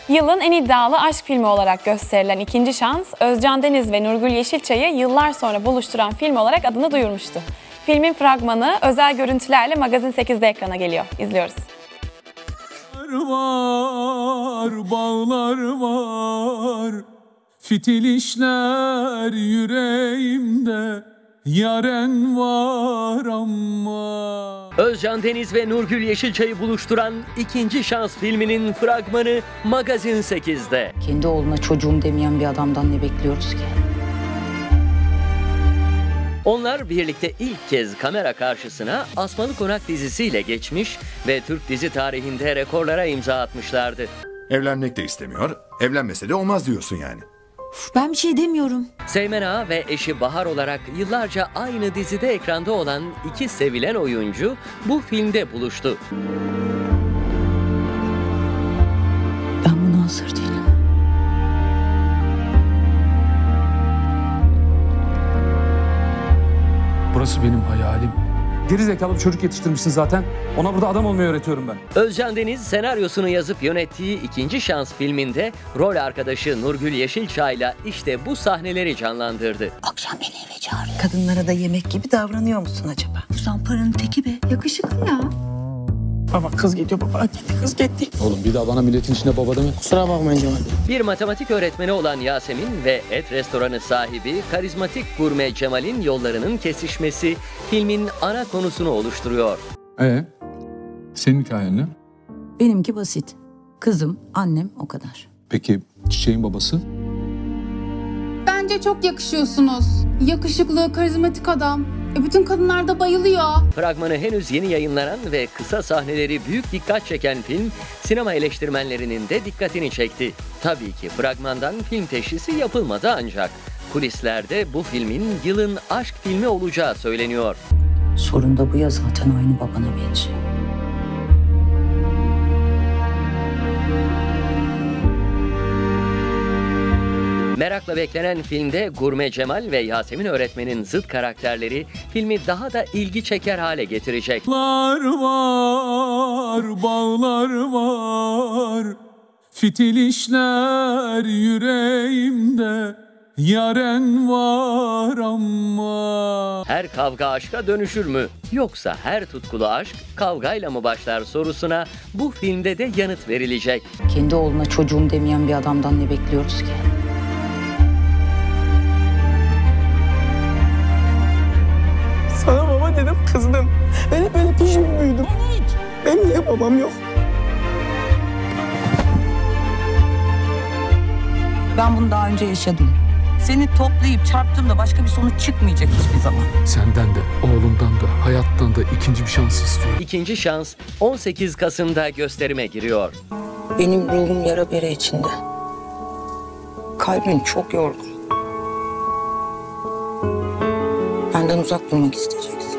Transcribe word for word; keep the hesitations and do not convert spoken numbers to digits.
Yılın en iddialı aşk filmi olarak gösterilen İkinci Şans, Özcan Deniz ve Nurgül Yeşilçay'ı yıllar sonra buluşturan film olarak adını duyurmuştu. Filmin fragmanı özel görüntülerle Magazin sekizde ekrana geliyor. İzliyoruz. Var, bağlar var, fitil işler yüreğimde, yaren var ama. Özcan Deniz ve Nurgül Yeşilçay'ı buluşturan İkinci Şans filminin fragmanı Magazin sekizde. Kendi oğluna çocuğum demeyen bir adamdan ne bekliyoruz ki? Onlar birlikte ilk kez kamera karşısına Asmalı Konak dizisiyle geçmiş ve Türk dizi tarihinde rekorlara imza atmışlardı. Evlenmek de istemiyor, evlenmese de olmaz diyorsun yani. Ben bir şey demiyorum. Seymen Ağa ve eşi Bahar olarak yıllarca aynı dizide ekranda olan iki sevilen oyuncu bu filmde buluştu. Ben buna hazır değilim. Burası benim hayalim. Geri zekalı bir çocuk yetiştirmişsin zaten. Ona burada adam olmayı öğretiyorum ben. Özcan Deniz senaryosunu yazıp yönettiği İkinci Şans filminde rol arkadaşı Nurgül Yeşilçay'la işte bu sahneleri canlandırdı. Akşam beni eve çağırıyor. Kadınlara da yemek gibi davranıyor musun acaba? Bu zamparanın teki be. Yakışıklı ya. Baba kız gidiyor baba. Gitti kız gitti. Oğlum bir daha bana milletin içinde baba deme. Kusura bakmayın Cemal Bey. Bir matematik öğretmeni olan Yasemin ve et restoranı sahibi karizmatik gurme Cemal'in yollarının kesişmesi filmin ana konusunu oluşturuyor. Ee, senin hikayen ne? Benimki basit. Kızım, annem o kadar. Peki Çiçek'in babası? Bence çok yakışıyorsunuz. Yakışıklı, karizmatik adam. E bütün kadınlar da bayılıyor. Fragmanı henüz yeni yayınlanan ve kısa sahneleri büyük dikkat çeken film, sinema eleştirmenlerinin de dikkatini çekti. Tabii ki fragmandan film teşhisi yapılmadı ancak kulislerde bu filmin yılın aşk filmi olacağı söyleniyor. Sorun da bu ya, zaten aynı babana benziyor. Merakla beklenen filmde Gurme Cemal ve Yasemin öğretmenin zıt karakterleri filmi daha da ilgi çeker hale getirecek. Bağlar var, bağlar var, fitil işler yüreğimde, yaren var ama. Her kavga aşka dönüşür mü? Yoksa her tutkulu aşk kavgayla mı başlar sorusuna bu filmde de yanıt verilecek. Kendi oğluna çocuğum demeyen bir adamdan ne bekliyoruz ki? Sana baba dedim kızdım. Ben hep böyle pişman büyüdüm. Benim niye babam yok? Ben bunu daha önce yaşadım. Seni toplayıp çarptığımda başka bir sonuç çıkmayacak hiçbir zaman. Senden de, oğlundan da, hayattan da ikinci bir şans istiyorum. İkinci Şans on sekiz Kasım'da gösterime giriyor. Benim ruhum yara bere içinde. Kalbim çok yorgun. Benden uzak durmak isteyeceksin.